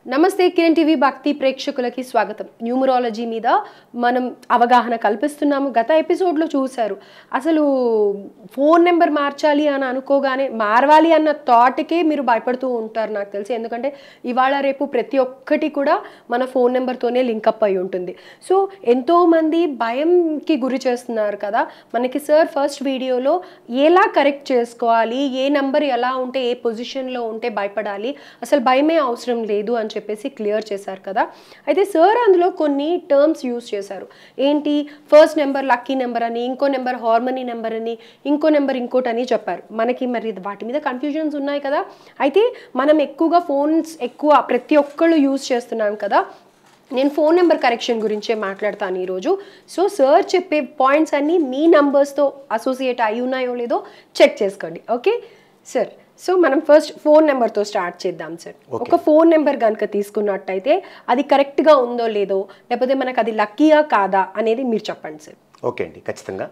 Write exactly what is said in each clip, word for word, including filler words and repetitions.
నమస్తే కిరణ్ టీవీ భక్తి ప్రేక్షకులకి స్వాగతం. న్యూమరాలజీ మీద మనం అవగాహన కల్పిస్తున్నాము. గత ఎపిసోడ్లో చూశారు, అసలు ఫోన్ నెంబర్ మార్చాలి అని అనుకోగానే మారవాలి అన్న థాట్కే మీరు భయపడుతూ ఉంటారు నాకు తెలిసి. ఎందుకంటే ఇవాళ రేపు ప్రతి ఒక్కటి కూడా మన ఫోన్ నెంబర్తోనే లింకప్ అయి ఉంటుంది. సో ఎంతోమంది భయంకి గురి చేస్తున్నారు కదా. మనకి సార్ ఫస్ట్ వీడియోలో ఎలా కరెక్ట్ చేసుకోవాలి, ఏ నెంబర్ ఎలా ఉంటే ఏ పొజిషన్లో ఉంటే భయపడాలి, అసలు భయమే అవసరం లేదు అని చెప్పేసి క్లియర్ చేశారు కదా. అయితే సార్ అందులో కొన్ని టర్మ్స్ యూజ్ చేశారు. ఏంటి, ఫస్ట్ నెంబర్ లక్కీ నెంబర్ అని, ఇంకో నెంబర్ హార్మనీ నెంబర్ అని, ఇంకో నెంబర్ ఇంకోటి అని చెప్పారు. మనకి మరి వాటి మీద కన్ఫ్యూజన్స్ ఉన్నాయి కదా. అయితే మనం ఎక్కువగా ఫోన్స్ ఎక్కువ ప్రతి ఒక్కళ్ళు యూజ్ చేస్తున్నాం కదా. నేను ఫోన్ నెంబర్ కరెక్షన్ గురించే మాట్లాడతాను ఈరోజు. సో సార్ చెప్పే పాయింట్స్ అన్నీ మీ నంబర్స్తో అసోసియేట్ అయి ఉన్నాయో లేదో చెక్ చేసుకోండి. ఓకే సార్, సో మనం ఫస్ట్ ఫోన్ నెంబర్తో స్టార్ట్ చేద్దాం సార్. ఒక ఫోన్ నెంబర్ కనుక తీసుకున్నట్టయితే అది కరెక్ట్గా ఉందో లేదో, లేకపోతే మనకు అది లక్కీయా కాదా అనేది మీరు చెప్పండి సార్. ఓకే అండి, ఖచ్చితంగా.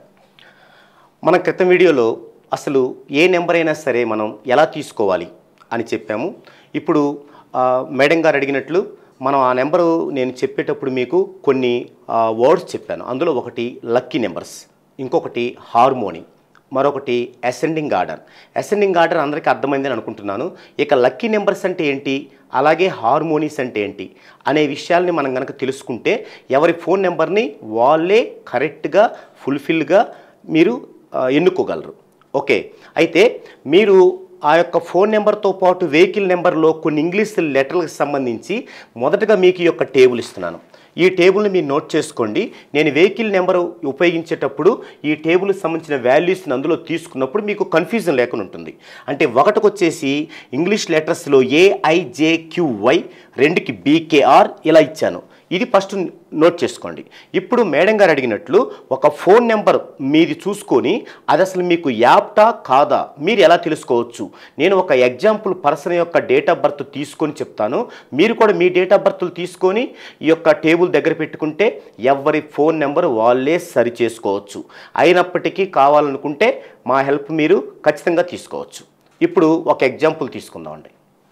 మన క్రితం వీడియోలో అసలు ఏ నెంబర్ అయినా సరే మనం ఎలా తీసుకోవాలి అని చెప్పాము. ఇప్పుడు మేడం గారు అడిగినట్లు మనం ఆ నెంబరు నేను చెప్పేటప్పుడు మీకు కొన్ని వర్డ్స్ చెప్పాను. అందులో ఒకటి లక్కీ నెంబర్స్, ఇంకొకటి హార్మోనీ, మరొకటి అసెండింగ్ ఆర్డర్. అసెండింగ్ ఆర్డర్ అందరికీ అర్థమైందని అనుకుంటున్నాను. ఇక లక్కీ నెంబర్స్ అంటే ఏంటి, అలాగే హార్మోనీస్ అంటే ఏంటి అనే విషయాల్ని మనం కనుక తెలుసుకుంటే ఎవరి ఫోన్ నెంబర్ని వాళ్ళే కరెక్ట్గా ఫుల్ఫిల్గా మీరు ఎన్నుకోగలరు. ఓకే, అయితే మీరు ఆ యొక్క ఫోన్ నెంబర్తో పాటు వెహికల్ నెంబర్లో కొన్ని ఇంగ్లీష్ లెటర్లకు సంబంధించి మొదటగా మీకు ఈ యొక్క టేబుల్ ఇస్తున్నాను. ఈ టేబుల్ని మీరు నోట్ చేసుకోండి. నేను వెహికల్ నెంబర్ ఉపయోగించేటప్పుడు ఈ టేబుల్కి సంబంధించిన వాల్యూస్ని అందులో తీసుకున్నప్పుడు మీకు కన్ఫ్యూజన్ లేకుండా ఉంటుంది. అంటే ఒకటికి వచ్చేసి ఇంగ్లీష్ లెటర్స్లో ఏఐజేక్యూవై, రెండుకి బీకేఆర్ ఇలా ఇచ్చాను. ఇది ఫస్ట్ నోట్ చేసుకోండి. ఇప్పుడు మేడం గారు అడిగినట్లు ఒక ఫోన్ నెంబర్ మీది చూసుకొని అది అసలు మీకు యాప్టా కాదా మీరు ఎలా తెలుసుకోవచ్చు. నేను ఒక ఎగ్జాంపుల్ పర్సన్ యొక్క డేట్ ఆఫ్ బర్త్ తీసుకొని చెప్తాను. మీరు కూడా మీ డేట్ ఆఫ్ బర్త్లు తీసుకొని ఈ యొక్క టేబుల్ దగ్గర పెట్టుకుంటే ఎవరి ఫోన్ నెంబర్ వాళ్ళే సరి చేసుకోవచ్చు. అయినప్పటికీ కావాలనుకుంటే మా హెల్ప్ మీరు ఖచ్చితంగా తీసుకోవచ్చు. ఇప్పుడు ఒక ఎగ్జాంపుల్ తీసుకుందామండి.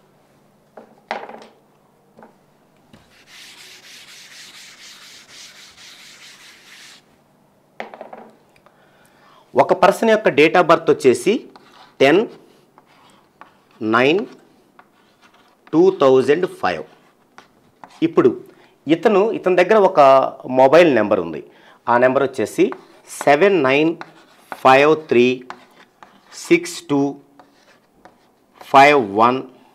ఒక పర్సన్ యొక్క డేట్ ఆఫ్ బర్త్ వచ్చేసి ten nine two thousand five. ఇప్పుడు ఇతను ఇతని దగ్గర ఒక మొబైల్ నెంబర్ ఉంది. ఆ నెంబర్ వచ్చేసి seven nine five three six two five one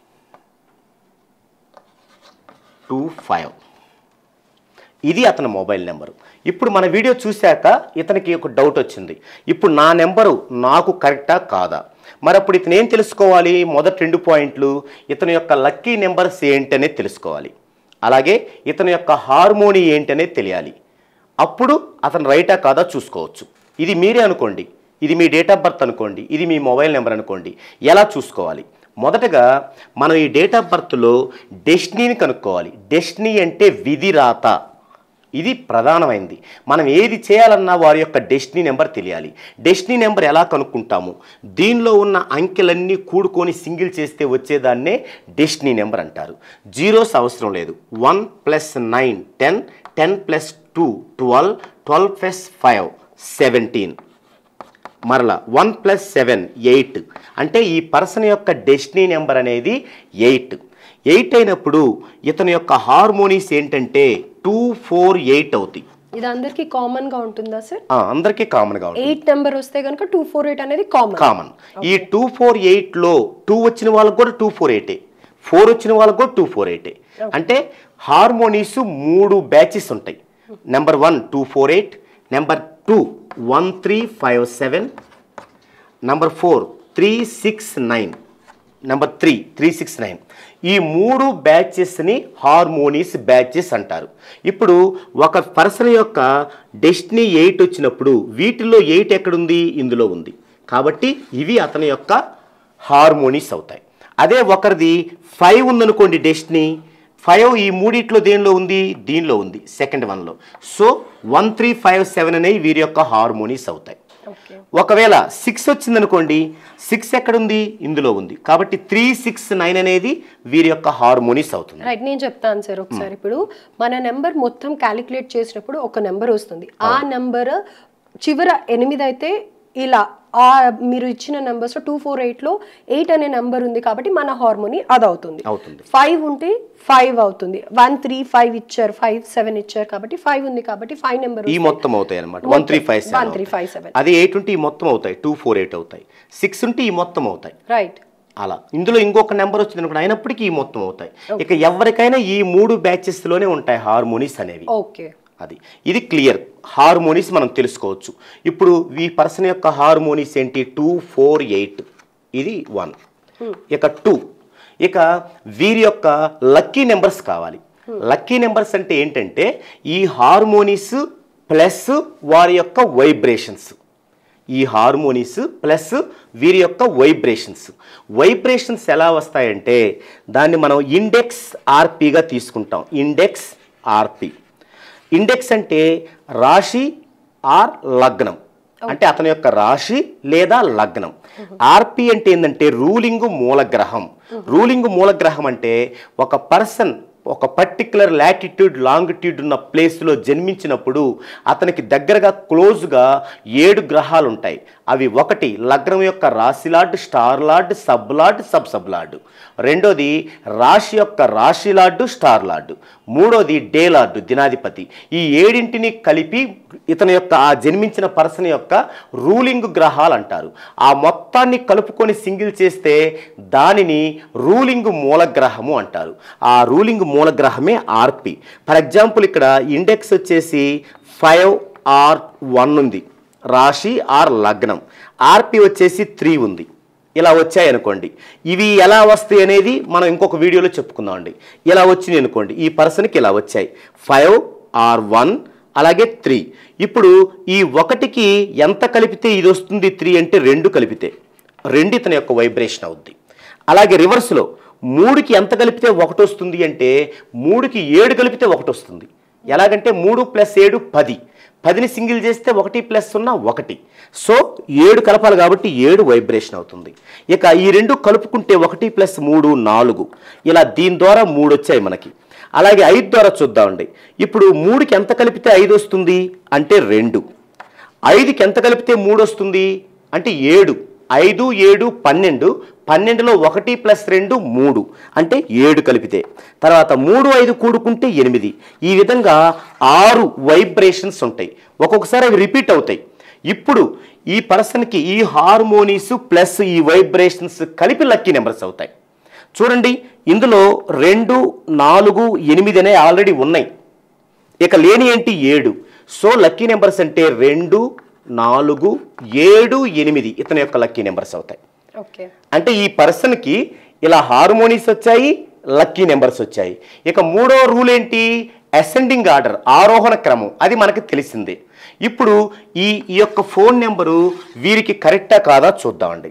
two five. ఇది అతని మొబైల్ నెంబరు. ఇప్పుడు మన వీడియో చూశాక ఇతనికి ఒక డౌట్ వచ్చింది, ఇప్పుడు నా నెంబరు నాకు కరెక్టా కాదా. మరి అప్పుడు ఇతను ఏం తెలుసుకోవాలి, మొదటి రెండు పాయింట్లు ఇతని యొక్క లక్కీ నెంబర్స్ ఏంటనేది తెలుసుకోవాలి, అలాగే ఇతని యొక్క హార్మోనీ ఏంటనేది తెలియాలి. అప్పుడు అతను రైటా కాదా చూసుకోవచ్చు. ఇది మీరే అనుకోండి, ఇది మీ డేట్ ఆఫ్ బర్త్ అనుకోండి, ఇది మీ మొబైల్ నెంబర్ అనుకోండి. ఎలా చూసుకోవాలి, మొదటగా మనం ఈ డేట్ ఆఫ్ బర్త్లో డెస్టినీని కనుక్కోవాలి. డెస్టినీ అంటే విధి రాత, ఇది ప్రధానమైంది. మనం ఏది చేయాలన్నా వారి యొక్క డెస్టినీ నెంబర్ తెలియాలి. డెస్టినీ నెంబర్ ఎలా కనుక్కుంటాము, దీనిలో ఉన్న అంకెలన్నీ కూడుకొని సింగిల్ చేస్తే వచ్చేదాన్నే డెస్టినీ నెంబర్ అంటారు. జీరోస్ అవసరం లేదు. One plus nine ten, ten plus two twelve, twelve plus five seventeen, మరలా వన్ ప్లస్ సెవెన్ ఎయిట్. అంటే ఈ పర్సన్ యొక్క డెస్టినీ నెంబర్ అనేది ఎయిట్. ఎయిట్ అయినప్పుడు ఇతని యొక్క హార్మోనీస్ ఏంటంటే టూ ఫోర్ ఎయిట్ అవుతాయి. ఇది అందరికి కామన్ గా ఉంటుందా సార్? అందరికీ కామన్ గా ఉంటుంది. ఎయిట్ నెంబర్ వస్తే కనుక టూ ఫోర్ ఎయిట్ అనేది కామన్ కామన్ ఈ టూ ఫోర్ ఎయిట్ లో టూ వచ్చిన వాళ్ళకి కూడా టూ ఫోర్ ఎయిటే, ఫోర్ వచ్చిన వాళ్ళకి కూడా టూ ఫోర్ ఎయిటే. అంటే హార్మోనీస్ మూడు బ్యాచెస్ ఉంటాయి. Number one two four eight, number two one three five seven, number four three six nine, number three three six nine. ఈ మూడు బ్యాచెస్ని హార్మోనీస్ బ్యాచెస్ అంటారు. ఇప్పుడు ఒక పర్సన్ యొక్క డెస్టినీ ఎయిట్ వచ్చినప్పుడు వీటిల్లో ఎయిట్ ఎక్కడుంది, ఇందులో ఉంది. కాబట్టి ఇవి అతని యొక్క హార్మోనీస్ అవుతాయి. అదే ఒకరిది ఫైవ్ ఉందనుకోండి, డెస్టినీ ఫైవ్ ఈ మూడిట్లో దేనిలో ఉంది, దీనిలో ఉంది, సెకండ్ వన్లో. So one three five seven అనేవి వీరి యొక్క హార్మోనీస్ అవుతాయి. ఒకవేళ సిక్స్ వచ్చిందనుకోండి, సిక్స్ ఎక్కడుంది, ఇందులో ఉంది. కాబట్టి త్రీ సిక్స్ నైన్ అనేది వీరి యొక్క హార్మోనీస్ అవుతుంది. రైట్, నేను చెప్తాను సార్ ఒకసారి. ఇప్పుడు మన నెంబర్ మొత్తం క్యాలిక్యులేట్ చేసినప్పుడు ఒక నెంబర్ వస్తుంది. ఆ నెంబర్ చివర ఎనిమిది అయితే ఇలా ఆ మీరు ఇచ్చిన నెంబర్స్ టూ ఫోర్ ఎయిట్ లో ఎయిట్ అనే నెంబర్ ఉంది కాబట్టి మన హార్మోని అది అవుతుంది. ఫైవ్ ఉంటే ఫైవ్ అవుతుంది. వన్ త్రీ ఫైవ్ ఇచ్చారు, ఫైవ్ సెవెన్ ఇచ్చారు కాబట్టి ఫైవ్ ఉంది కాబట్టి ఫైవ్ నెంబర్ ఈ మొత్తం అవుతాయి అనమాట. One three five one three five seven అది ఎయిట్ ఉంటే ఈ మొత్తం అవుతాయి, టూ ఫోర్ ఎయిట్ అవుతాయి. సిక్స్ ఉంటే ఈ మొత్తం అవుతాయి. రైట్. అలా ఇందులో ఇంకొక నెంబర్ వచ్చింది అనుకోండి, అయినప్పటికీ ఈ మొత్తం అవుతాయి. ఇక ఎవరికైనా ఈ మూడు బ్యాచెస్ లోనే ఉంటాయి హార్మోనీస్ అనేవి. ఓకే, అది ఇది క్లియర్. హార్మోనీస్ మనం తెలుసుకోవచ్చు. ఇప్పుడు ఈ పర్సన్ యొక్క హార్మోనీస్ ఏంటి, టూ ఫోర్ ఎయిట్ ఇది వన్, ఇక టూ. ఇక వీరి యొక్క లక్కీ నెంబర్స్ కావాలి. లక్కీ నెంబర్స్ అంటే ఏంటంటే ఈ హార్మోనీస్ ప్లస్ వారి యొక్క వైబ్రేషన్స్. ఈ హార్మోనీస్ ప్లస్ వీరి యొక్క వైబ్రేషన్స్. వైబ్రేషన్స్ ఎలా వస్తాయంటే దాన్ని మనం ఇండెక్స్ ఆర్పిగా తీసుకుంటాం. ఇండెక్స్ ఆర్పి. ఇండెక్స్ అంటే రాశి ఆర్ లగ్నం, అంటే అతని యొక్క రాశి లేదా లగ్నం. ఆర్పి అంటే ఏంటంటే రూలింగ్ మూలగ్రహం. రూలింగ్ మూలగ్రహం అంటే ఒక పర్సన్ ఒక పర్టిక్యులర్ లాటిట్యూడ్ లాంగిట్యూడ్ ఉన్న ప్లేస్లో జన్మించినప్పుడు అతనికి దగ్గరగా క్లోజ్గా ఏడు గ్రహాలు ఉంటాయి. అవి ఒకటి లగ్నం యొక్క రాశి lord, star lord, sub lord, sub sub lord. రెండోది రాశి యొక్క రాశి లార్డు, స్టార్ లార్డు. మూడోది డే లార్డు, దినాధిపతి. ఈ ఏడింటిని కలిపి ఇతని యొక్క ఆ జన్మించిన పర్సన్ యొక్క రూలింగ్ గ్రహాలు అంటారు. ఆ మొత్తాన్ని కలుపుకొని సింగిల్ చేస్తే దానిని రూలింగ్ మూలగ్రహము అంటారు. ఆ రూలింగ్ మూలగ్రహమే ఆర్పి. ఫర్ ఎగ్జాంపుల్ ఇక్కడ ఇండెక్స్ వచ్చేసి ఫైవ్ ఆర్ వన్ ఉంది, రాశి ఆర్ లగ్నం. ఆర్పి వచ్చేసి త్రీ ఉంది. ఇలా వచ్చాయి అనుకోండి. ఇవి ఎలా వస్తాయి అనేది మనం ఇంకొక వీడియోలో చెప్పుకుందాం అండి. ఇలా వచ్చినాయి అనుకోండి, ఈ పర్సన్కి ఇలా వచ్చాయి ఫైవ్ ఆర్ వన్ అలాగే త్రీ. ఇప్పుడు ఈ ఒకటికి ఎంత కలిపితే ఇది వస్తుంది త్రీ అంటే రెండు కలిపితే రెండు ఇతని యొక్క వైబ్రేషన్ అవుద్ది. అలాగే రివర్స్లో మూడుకి ఎంత కలిపితే ఒకటి వస్తుంది అంటే మూడుకి ఏడు కలిపితే ఒకటి వస్తుంది. ఎలాగంటే మూడు ప్లస్ ఏడు పది, పదిని సింగిల్ చేస్తే ఒకటి ప్లస్ సున్నా ఒకటి. సో ఏడు కలపాలి కాబట్టి ఏడు వైబ్రేషన్ అవుతుంది. ఇక ఈ రెండు కలుపుకుంటే ఒకటి ప్లస్ మూడు నాలుగు. ఇలా దీని ద్వారా మూడు వచ్చాయి మనకి. అలాగే ఐదు ద్వారా చూద్దామండి. ఇప్పుడు మూడుకి ఎంత కలిపితే ఐదు వస్తుంది అంటే రెండు. ఐదుకి ఎంత కలిపితే మూడు వస్తుంది అంటే ఏడు. ఐదు ఏడు పన్నెండు. పన్నెండులో ఒకటి ప్లస్ రెండు మూడు అంటే ఏడు కలిపితే. తర్వాత మూడు ఐదు కూడుకుంటే ఎనిమిది. ఈ విధంగా ఆరు వైబ్రేషన్స్ ఉంటాయి. ఒక్కొక్కసారి అవి రిపీట్ అవుతాయి. ఇప్పుడు ఈ పర్సన్కి ఈ హార్మోనీస్ ప్లస్ ఈ వైబ్రేషన్స్ కలిపి లక్కీ నెంబర్స్ అవుతాయి. చూడండి, ఇందులో రెండు నాలుగు ఎనిమిది అనేవి ఆల్రెడీ ఉన్నాయి. ఇక లేని ఏంటి ఏడు. సో లక్కీ నెంబర్స్ అంటే రెండు నాలుగు ఏడు ఎనిమిది ఇతని యొక్క లక్కీ నెంబర్స్ అవుతాయి. అంటే ఈ పర్సన్కి ఇలా హార్మోనీస్ వచ్చాయి, లక్కీ నెంబర్స్ వచ్చాయి. ఇక మూడో రూల్ ఏంటి, అసెండింగ్ ఆర్డర్, ఆరోహణ క్రమం. అది మనకి తెలిసిందే. ఇప్పుడు ఈ ఈ యొక్క ఫోన్ నెంబరు వీరికి కరెక్టా కాదా చూద్దామండి.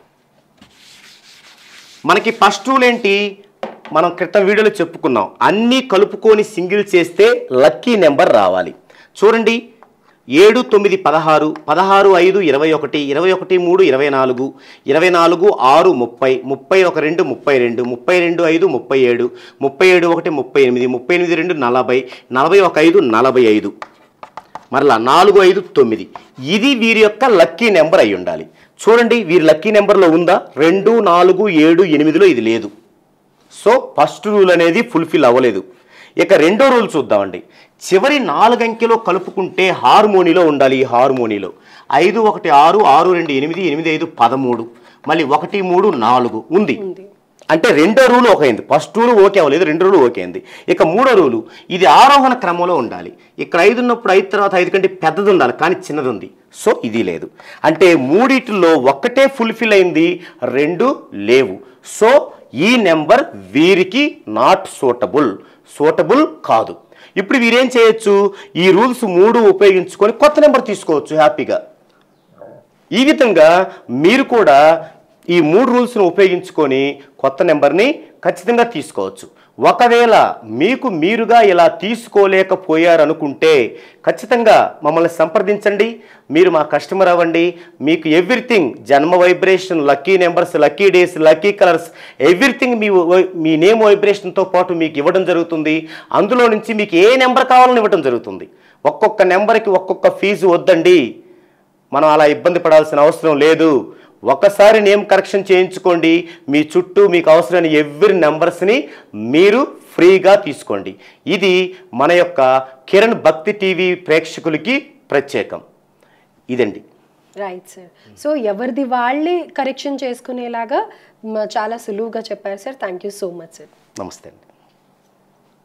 మనకి ఫస్ట్ రూల్ ఏంటి, మనం క్రితం వీడియోలో చెప్పుకున్నాం, అన్నీ కలుపుకొని సింగిల్ చేస్తే లక్కీ నెంబర్ రావాలి. చూడండి, ఏడు తొమ్మిది పదహారు, పదహారు ఐదు ఇరవై ఒకటి, ఇరవై ఒకటి మూడు ఇరవై నాలుగు, ఇరవై నాలుగు ఆరు ముప్పై, ముప్పై ఒక రెండు ముప్పై రెండు, ముప్పై రెండు ఐదు ముప్పై ఏడు, ముప్పై ఏడు ఒకటి ముప్పై ఎనిమిది, ముప్పై ఎనిమిది రెండు నలభై, నలభై ఒక ఐదు నలభై ఐదు, మరలా నాలుగు ఐదు తొమ్మిది. ఇది వీరి యొక్క లక్కీ నెంబర్ అయి ఉండాలి. చూడండి, వీరి లక్కీ నెంబర్లో ఉందా, రెండు నాలుగు ఏడు ఎనిమిదిలో ఇది లేదు. సో ఫస్ట్ రూల్ అనేది ఫుల్ఫిల్ అవ్వలేదు. ఇక రెండో రూల్ చూద్దామండి. చివరి నాలుగంకెలో కలుపుకుంటే హార్మోనీలో ఉండాలి. ఈ హార్మోనీలో ఐదు ఒకటి ఆరు, ఆరు రెండు ఎనిమిది, ఎనిమిది ఐదు పదమూడు, మళ్ళీ ఒకటి మూడు నాలుగు ఉంది. అంటే రెండో రూలు ఓకే అయింది. ఫస్ట్ రూలు ఓకే అవ్వలేదు, రెండో రూలు ఓకే అయింది. ఇక మూడో రూలు, ఇది ఆరోహణ క్రమంలో ఉండాలి. ఇక్కడ ఐదు ఉన్నప్పుడు ఐదు తర్వాత ఐదు కంటే పెద్దది ఉండాలి, కానీ చిన్నది ఉంది. సో ఇది లేదు. అంటే మూడిటిలో ఒక్కటే ఫుల్ఫిల్ అయింది, రెండు లేవు. సో ఈ నెంబర్ వీరికి నాట్ సూటబుల్, సూటబుల్ కాదు. ఇప్పుడు వీరేం చేయొచ్చు, ఈ రూల్స్ మూడు ఉపయోగించుకొని కొత్త నెంబర్ తీసుకోవచ్చు హ్యాపీగా. ఈ విధంగా మీరు కూడా ఈ మూడు రూల్స్ను ఉపయోగించుకొని కొత్త నెంబర్ని ఖచ్చితంగా తీసుకోవచ్చు. ఒకవేళ మీకు మీరుగా ఇలా తీసుకోలేకపోయారనుకుంటే ఖచ్చితంగా మమ్మల్ని సంప్రదించండి. మీరు మా కస్టమర్ అవ్వండి. మీకు ఎవ్రీథింగ్ జన్మ vibration, lucky numbers, lucky days, lucky colours, everything మీ మీ నేమ్ వైబ్రేషన్తో పాటు మీకు ఇవ్వడం జరుగుతుంది. అందులో నుంచి మీకు ఏ నెంబర్ కావాలని ఇవ్వడం జరుగుతుంది. ఒక్కొక్క నెంబర్కి ఒక్కొక్క ఫీజు వద్దండి. మనం అలా ఇబ్బంది పడాల్సిన అవసరం లేదు. ఒకసారి నేమ్ కరెక్షన్ చేయించుకోండి. మీ చుట్టూ మీకు అవసరమైన ఎవ్రీ నెంబర్స్ని మీరు ఫ్రీగా తీసుకోండి. ఇది మన యొక్క కిరణ్ భక్తి టీవీ ప్రేక్షకులకి ప్రత్యేకం. ఇదండి. Right sir. సో ఎవరిది వాళ్ళే కరెక్షన్ చేసుకునేలాగా మ- చాలా సులువుగా చెప్పారు sir. Thank you so much sir. నమస్తే అండి.